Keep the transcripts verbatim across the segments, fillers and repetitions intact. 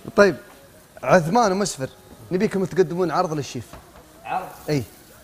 طيب عثمان ومسفر نبيكم تقدمون عرض للشيف. عرض؟ اي.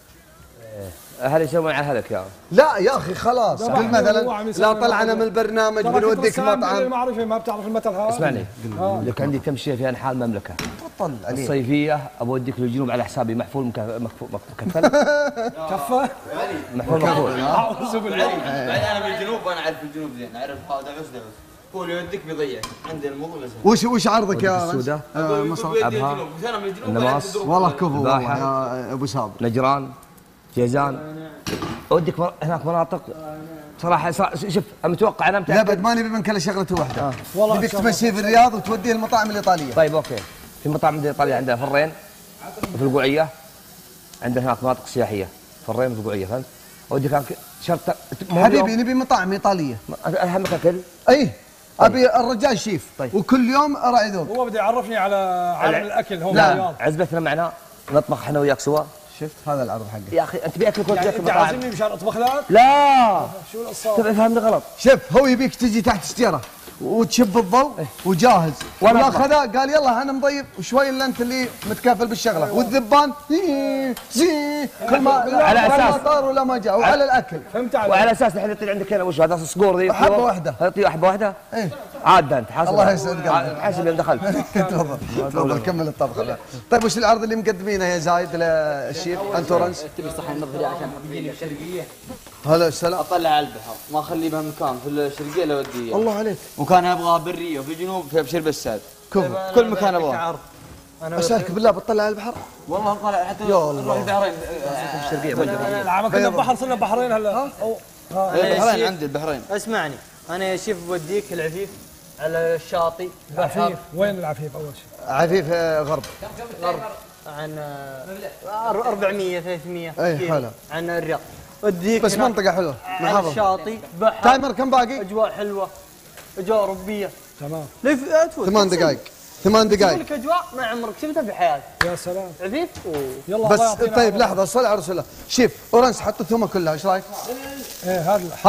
هل يسوون على هلك يا لا يا اخي خلاص، قل مثلا لا طلعنا من البرنامج بنوديك مطعم. المعرفه ما بتعرف المثل هذا. اسمعني، لك عندي تمشيه في انحاء المملكه. تفضل عليه. الصيفيه اوديك للجنوب على حسابي، محفول مكفل مكفل. كفه؟ محفول مكفول. اعوذ بالله. بعدين انا من الجنوب وانا اعرف الجنوب زين، اعرف دعس دعس. هو اللي يوديك بيضيعك عندنا الموضوع بس. وش وش عرضك يا السوداء؟ آه مصر. ابها النماص والله كفو يا ابو سابر. نجران، جيزان، اوديك مر... هناك مناطق صراحه شوف متوقع انا لا بد ما نبي منك الا شغلته واحده. آه. والله نبيك تمشي في الرياض وتوديه المطاعم الايطاليه. طيب اوكي، في مطاعم ايطاليا عندنا في الرين وفي القوعيه، عندنا هناك مناطق سياحيه في الرين وفي القوعيه، فهمت؟ اوديك هناك شرط حبيبي نبي مطاعم ايطاليه. اهمك اكل؟ اي ابي الرجال شيف. طيب. وكل يوم اراعي ذوق. هو بده يعرفني على عالم الاكل هون لا بالرياض. عزبتنا معنا نطبخ احنا وياك سوا. شفت هذا العرض حقك يا اخي انت بياكل كل يعني انت عازمني مشان اطبخ لك؟ لا شو القصه؟ تبي فهمني غلط. شوف هو يبيك تجي تحت شجره وتشب الضوء وجاهز، وانا خذا قال يلا انا مضيف وشوي الا انت اللي متكافل بالشغله، والذبان زي كل ما على اساس ما طار ولا ما جاء وعلى الاكل. فهمت علي؟ وعلى اساس الحين يطير عندك هنا وش هذا صقور ذي حبه واحده. يعطي حبه واحده؟ ايه عاد انت حاسب. الله يسعد قلبك. حاسب يوم دخلت. تفضل تفضل كمل الطبخه. طيب وش العرض اللي مقدمينه يا زايد للشيف انتورنس؟ تبي صحن نظري عشان تجيني الشرقيه. هلا السلام. اطلع على البحر ما اخليه بمكان في الشرقيه لو ودي. الله عليك. وكان ابغى بالريه وفي الجنوب في ابشر بساد. كفو. كل مكان ابغاه. اسالك بالله بتطلع على البحر؟ والله طالع حتى يا الله. البحرين الشرقيه. العام كنا بحر صرنا بحرين هلا. البحرين عندي البحرين. اسمعني انا يا شيف بوديك العفيف على الشاطئ. العفيف وين العفيف اول شيء؟ عفيف غرب. غرب عن أربعمية ثلاثمية اي كيلو حلو. عن الرياض. وديك بس منطقه حلوه. على الشاطئ بحر. تايمر كم باقي؟ اجواء حلوه، اجواء اوروبيه. تمام. ليف تفوت ثمان دقائق. ثمان دقائق. لك اجواء ما عمرك شفتها في حياتك. يا سلام. عفيف يلا بس طيب لحظه صل على رسول الله. شيف اورنس حط الثومه كلها ايش رايك؟ ايه هذا